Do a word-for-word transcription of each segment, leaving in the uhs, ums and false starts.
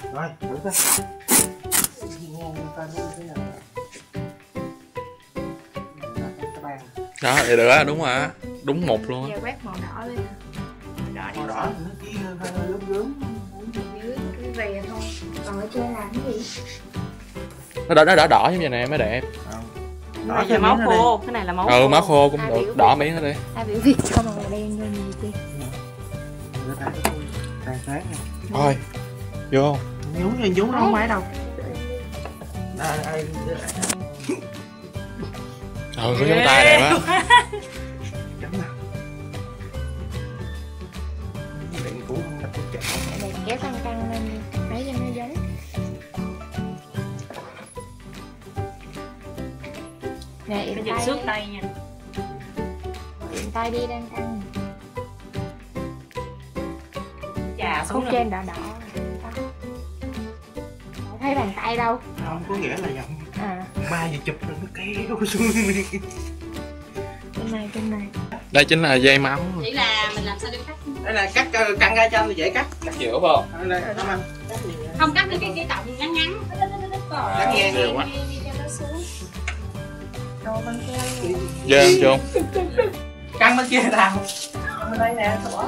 Rồi, thử coi. Đó, vậy được á, đúng rồi. Đúng một luôn Giờ á. quét màu đỏ lên. Đỏ Màu đỏ thì nó chỉ hơi hơi gớm gớm. dưới cái về thôi. Còn ở trên làm cái gì? Nó đỏ, nó đỏ đỏ như vậy nè mới đẹp. Cái này là máu khô, cái này là máu khô. Ừ, máu khô cũng Ai được, biểu đỏ Việt- miếng hết đi. Ai biểu Việt cho màu đen vô gì chứ? Tan sát nè. Thôi, vô không? Nhúng thì nhúng nó không phải đâu. Đây, đây. Ừ, có giống tay đẹp á. Chấm nào. Định cũng không đặt chắc. Này kéo căng căng lên lấy cho nó giống. Nè, Phải yểm dựng tay xước đi. tay nha. Yểm tay đi đang căng. Chà xuống Khúc rồi. trên đỏ đỏ. Không thấy bàn tay đâu. Không có nghĩa là dòng À, ba giờ chụp rồi nó kéo xuống. trên này trên này. Đây chính là dây máu. Chỉ là mình làm sao để cắt. Đây là cắt căng ra cho anh dễ cắt. Cắt giữa phải không? Đây, đây, anh. Không cắt được cái cái cọng ngắn ngắn. Cắt ngang nhiều quá. Đồ băng keo. Dơ không Trung? Căng bên kia nào. Đây nè, bỏ.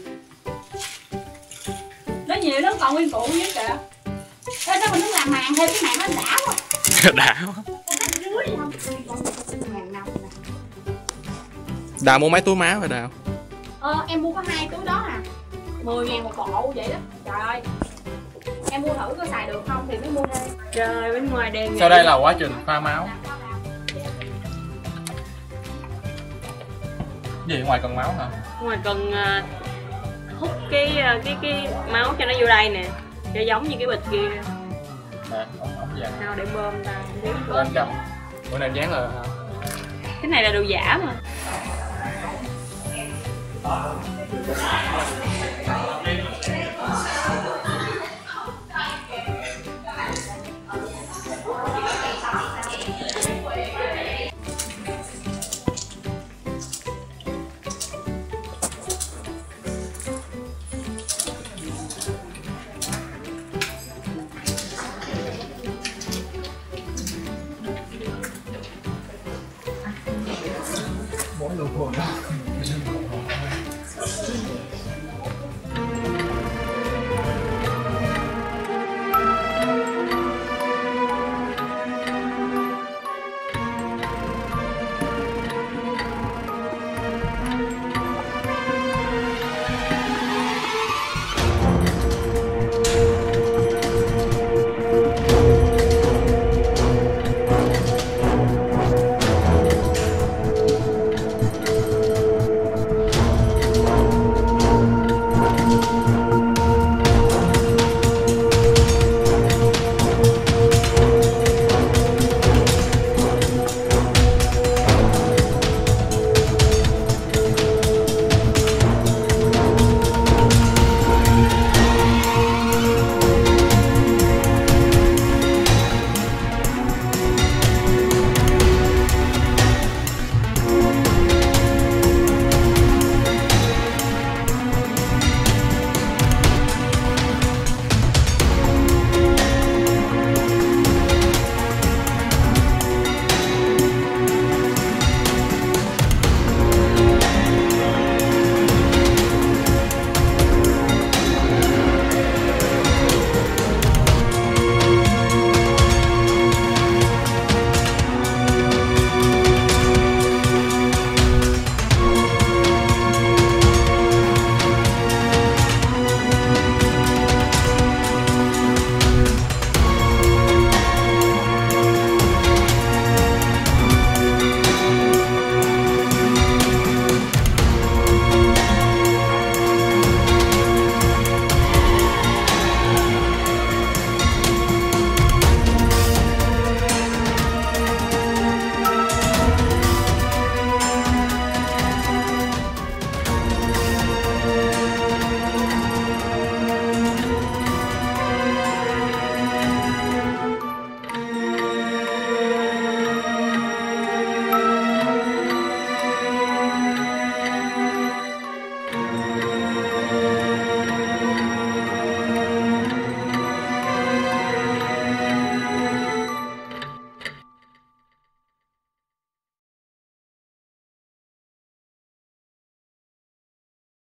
Nó nhiều nó còn nguyên cụ với kìa. Thế sao mình muốn làm màn thêm cái màn nó đã quá. Đã quá. Dưới không? Màn nông nè. Đào mua mấy túi máu rồi Đào? Ờ, em mua có hai túi đó à. mười ngàn một bộ vậy đó. Trời ơi. Em mua thử có xài được không thì mới mua thêm. Trời bên ngoài đèn. Sau đây là quá trình pha máu. Gì ngoài cần máu hả? Ngoài cần uh, hút cái uh, cái cái máu cho nó vô đây nè. Cho giống như cái bịch kia. Nè, ống ống vàng. Nào để bơm ta. Bữa anh cầm. Bữa nay em dán là Cái này là đồ giả mà.